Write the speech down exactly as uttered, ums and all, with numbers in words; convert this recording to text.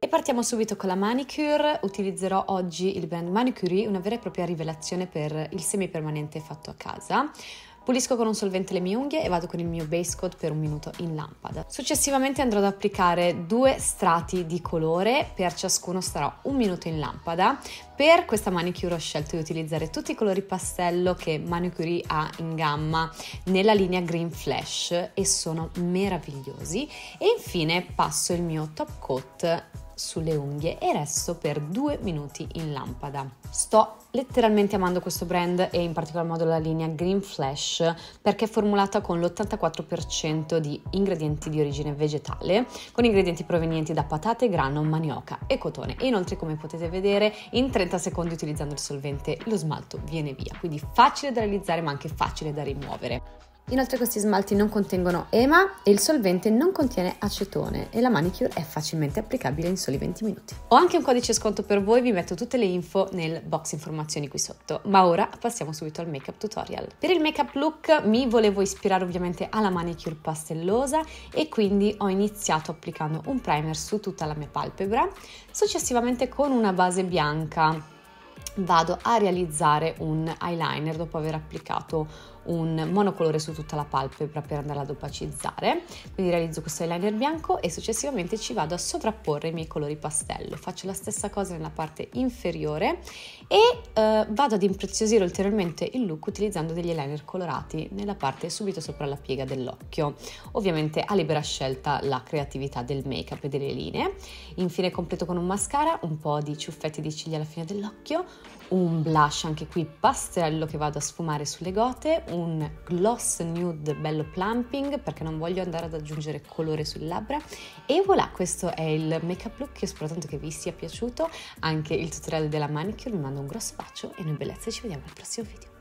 E partiamo subito con la manicure. Utilizzerò oggi il brand Manucurie, una vera e propria rivelazione per il semipermanente fatto a casa. Pulisco con un solvente le mie unghie e vado con il mio base coat per un minuto in lampada. Successivamente andrò ad applicare due strati di colore, per ciascuno starò un minuto in lampada. Per questa manicure ho scelto di utilizzare tutti i colori pastello che Manucurie ha in gamma nella linea Green Flash e sono meravigliosi. E infine passo il mio top coat sulle unghie e resto per due minuti in lampada. Sto letteralmente amando questo brand e in particolar modo la linea Green Flash perché è formulata con l'ottantaquattro per cento di ingredienti di origine vegetale, con ingredienti provenienti da patate, grano, manioca e cotone. E inoltre, come potete vedere, in trenta secondi utilizzando il solvente lo smalto viene via, quindi facile da realizzare ma anche facile da rimuovere. Inoltre questi smalti non contengono ema e il solvente non contiene acetone e la manicure è facilmente applicabile in soli venti minuti. Ho anche un codice sconto per voi, vi metto tutte le info nel box informazioni qui sotto, ma ora passiamo subito al make up tutorial. Per il make up look mi volevo ispirare ovviamente alla manicure pastellosa e quindi ho iniziato applicando un primer su tutta la mia palpebra. Successivamente con una base bianca vado a realizzare un eyeliner dopo aver applicato un monocolore su tutta la palpebra per andarla ad opacizzare. Quindi realizzo questo eyeliner bianco e successivamente ci vado a sovrapporre i miei colori pastello. Faccio la stessa cosa nella parte inferiore e eh, vado ad impreziosire ulteriormente il look utilizzando degli eyeliner colorati nella parte subito sopra la piega dell'occhio. Ovviamente a libera scelta la creatività del make up e delle linee. Infine completo con un mascara, un po' di ciuffetti di ciglia alla fine dell'occhio, un blush anche qui pastello che vado a sfumare sulle gote, un gloss nude bello plumping perché non voglio andare ad aggiungere colore sulle labbra e voilà, questo è il make up look. Io spero tanto che vi sia piaciuto anche il tutorial della manicure, vi mando un grosso bacio e noi bellezze ci vediamo al prossimo video.